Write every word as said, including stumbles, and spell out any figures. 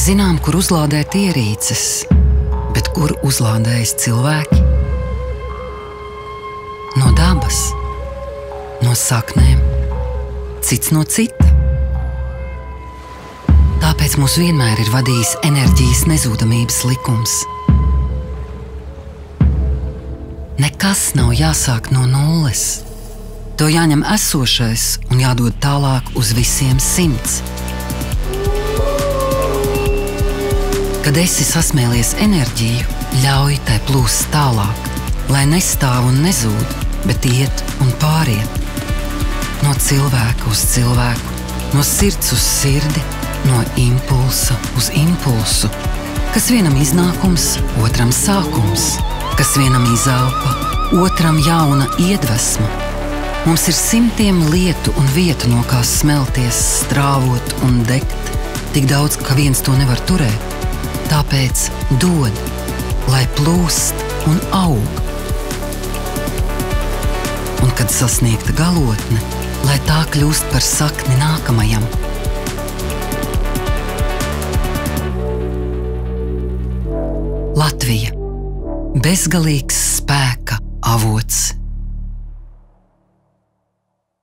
Mēs zinām, kur uzlādēt ierīces, bet kur uzlādējas cilvēki? No dabas, no saknēm, cits no cita. Tāpēc mūs vienmēr ir vadījis enerģijas nezūdamības likums. Nekas nav jāsāk no nulles. To jāņem esošais un jādod tālāk uz visiem simts. Kad esi sasmēlies enerģiju, ļauj tai plūst tālāk, lai nestāv un nezūd, bet iet un pāriet. No cilvēka uz cilvēku, no sirds uz sirdi, no impulsa uz impulsu. Kas vienam iznākums, otram sākums. Kas vienam izelpa, otram jauna iedvesma. Mums ir simtiem lietu un vietu, no kā smelties, strāvot un degt. Tik daudz, ka viens to nevar turēt. Tāpēc dod, lai plūst un aug. Un kad sasniegta galotne, lai tā kļūst par sakni nākamajam. Latvija – bezgalīgs